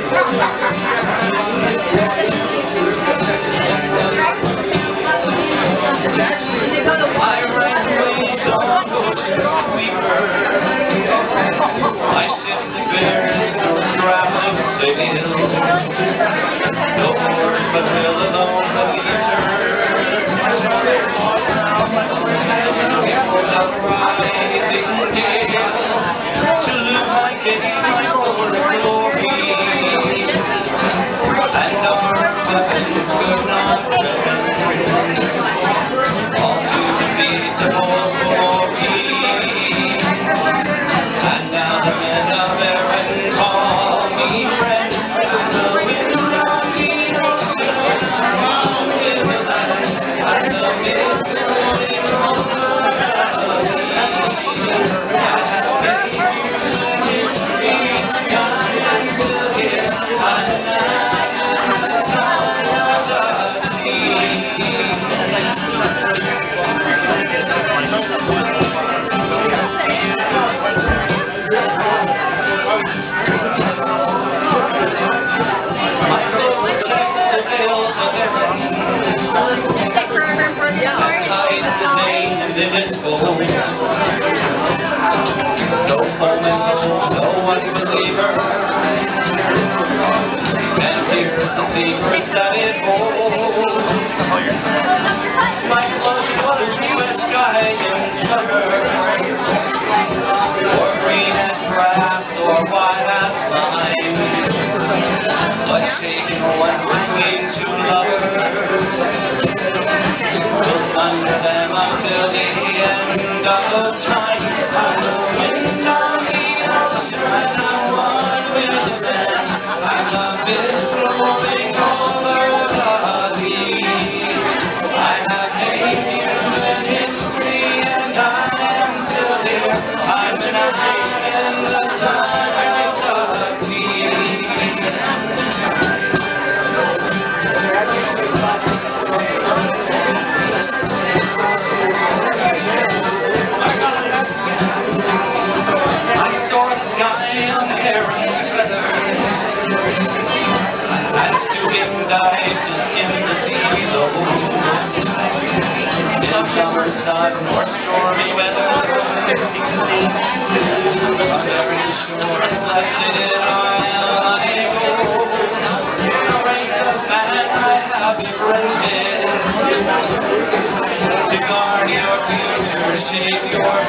I ride waves on ocean's sweeper. I ship the bears, no scrap of sail. No oars, but will alone the leader. The rising gale, to loot I gave my sword of glory, and our weapons could not bend, all to defeat the whole glory. And now the men of Erin call me friend, and the wind of the ocean, along with the land, and the mist rolling over the valley. I have been in history, and I am still here, and I am the son of the sea. My cloak protects the veils of Erin, and hides the Dane in its folds. No foeman knows, no unbeliever, and hears the secrets that it holds. My cloak was blue as sky in summer, or green as grass, or white as lime, but shaken once between two lovers, will sunder them until the end of time. I'm the wind on the ocean, I'm one with them, I'm the mist rolling over the sea. I have made human history, and I am still here. I'm an eye in the sun of the sea. I saw the sky on heron's feathers, and stooping dive to skim the sea below. In summer sun or stormy weather, on every shore blessed Isle I go. In a race of man I have befriended, to guard your future, shape your